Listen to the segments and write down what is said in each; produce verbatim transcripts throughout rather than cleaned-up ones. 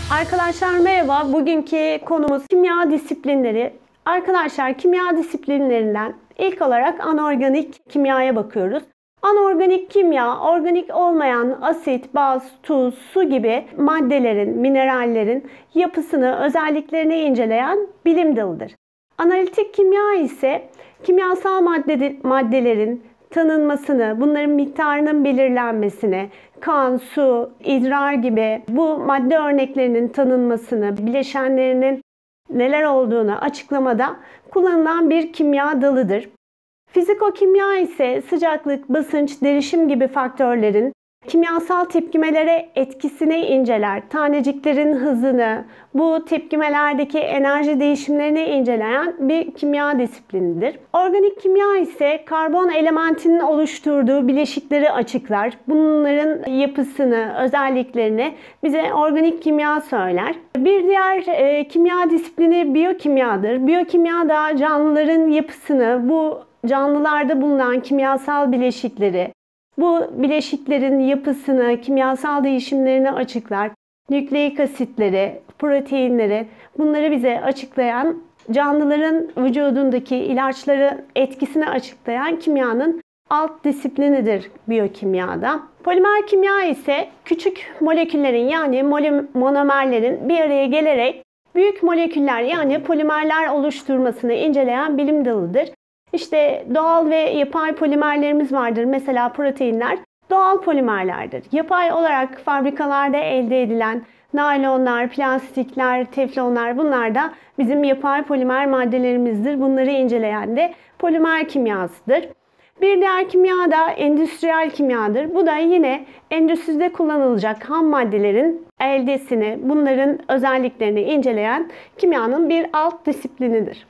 Arkadaşlar merhaba. Bugünkü konumuz kimya disiplinleri. Arkadaşlar kimya disiplinlerinden ilk olarak anorganik kimyaya bakıyoruz. Anorganik kimya, organik olmayan asit, baz, tuz, su gibi maddelerin, minerallerin yapısını, özelliklerini inceleyen bilim dalıdır. Analitik kimya ise kimyasal madde, maddelerin tanınmasını, bunların miktarının belirlenmesini, kan, su, idrar gibi bu madde örneklerinin tanınmasını, bileşenlerinin neler olduğunu açıklamada kullanılan bir kimya dalıdır. Fizikokimya ise sıcaklık, basınç, derişim gibi faktörlerin kimyasal tepkimelere etkisini inceler. Taneciklerin hızını, bu tepkimelerdeki enerji değişimlerini inceleyen bir kimya disiplinidir. Organik kimya ise karbon elementinin oluşturduğu bileşikleri açıklar. Bunların yapısını, özelliklerini bize organik kimya söyler. Bir diğer e, kimya disiplini biyokimyadır. Biyokimya da canlıların yapısını, bu canlılarda bulunan kimyasal bileşikleri, bu bileşiklerin yapısını, kimyasal değişimlerini açıklar. Nükleik asitleri, proteinleri, bunları bize açıklayan, canlıların vücudundaki ilaçların etkisini açıklayan kimyanın alt disiplinidir biyokimyada. Polimer kimya ise küçük moleküllerin yani monomerlerin bir araya gelerek büyük moleküller yani polimerler oluşturmasını inceleyen bilim dalıdır. İşte doğal ve yapay polimerlerimiz vardır. Mesela proteinler doğal polimerlerdir. Yapay olarak fabrikalarda elde edilen naylonlar, plastikler, teflonlar bunlar da bizim yapay polimer maddelerimizdir. Bunları inceleyen de polimer kimyasıdır. Bir diğer kimya da endüstriyel kimyadır. Bu da yine endüstride kullanılacak ham maddelerin eldesini, bunların özelliklerini inceleyen kimyanın bir alt disiplinidir.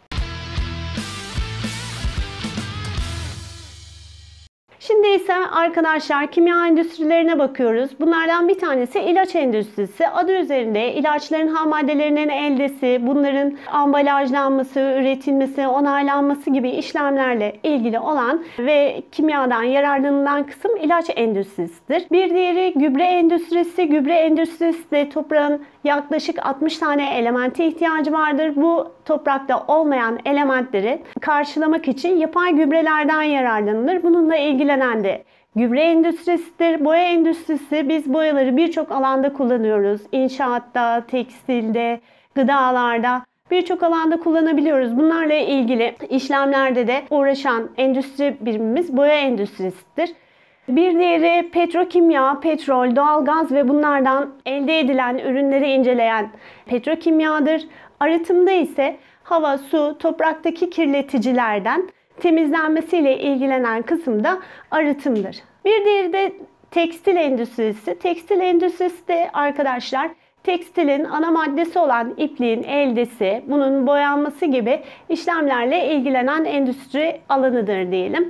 Şimdi ise arkadaşlar kimya endüstrilerine bakıyoruz. Bunlardan bir tanesi ilaç endüstrisi. Adı üzerinde ilaçların ham maddelerinin eldesi, bunların ambalajlanması, üretilmesi, onaylanması gibi işlemlerle ilgili olan ve kimyadan yararlanılan kısım ilaç endüstrisidir. Bir diğeri gübre endüstrisi. Gübre endüstrisi de toprağın yaklaşık altmış tane elemente ihtiyacı vardır. Bu toprakta olmayan elementleri karşılamak için yapay gübrelerden yararlanılır. Bununla ilgilenen de gübre endüstrisidir. Boya endüstrisi, biz boyaları birçok alanda kullanıyoruz. İnşaatta, tekstilde, gıdalarda birçok alanda kullanabiliyoruz. Bunlarla ilgili işlemlerde de uğraşan endüstri birimimiz boya endüstrisidir. Bir diğeri petrokimya, petrol, doğalgaz ve bunlardan elde edilen ürünleri inceleyen petrokimyadır. Arıtımda ise hava, su, topraktaki kirleticilerden temizlenmesiyle ilgilenen kısım da arıtımdır. Bir diğeri de tekstil endüstrisi. Tekstil endüstrisi de arkadaşlar tekstilin ana maddesi olan ipliğin eldesi, bunun boyanması gibi işlemlerle ilgilenen endüstri alanıdır diyelim.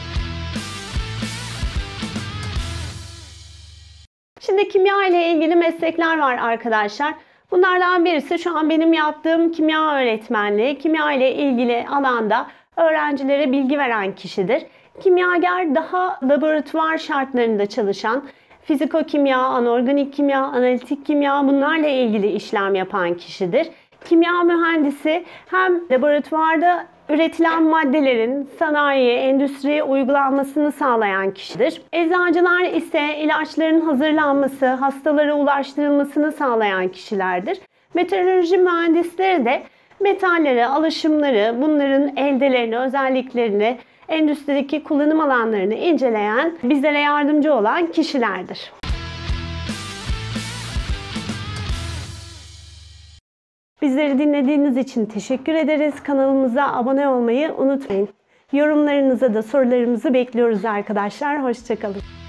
Şimdi kimya ile ilgili meslekler var arkadaşlar. Bunlardan birisi şu an benim yaptığım kimya öğretmenliği. Kimya ile ilgili alanda öğrencilere bilgi veren kişidir. Kimyager daha laboratuvar şartlarında çalışan, fizikokimya, anorganik kimya, analitik kimya bunlarla ilgili işlem yapan kişidir. Kimya mühendisi hem laboratuvarda üretilen maddelerin sanayiye, endüstriye uygulanmasını sağlayan kişidir. Eczacılar ise ilaçların hazırlanması, hastalara ulaştırılmasını sağlayan kişilerdir. Meteoroloji mühendisleri de metalleri, alaşımları, bunların eldelerini, özelliklerini, endüstrideki kullanım alanlarını inceleyen, bizlere yardımcı olan kişilerdir. Bizleri dinlediğiniz için teşekkür ederiz. Kanalımıza abone olmayı unutmayın. Yorumlarınıza da sorularımızı bekliyoruz arkadaşlar. Hoşça kalın.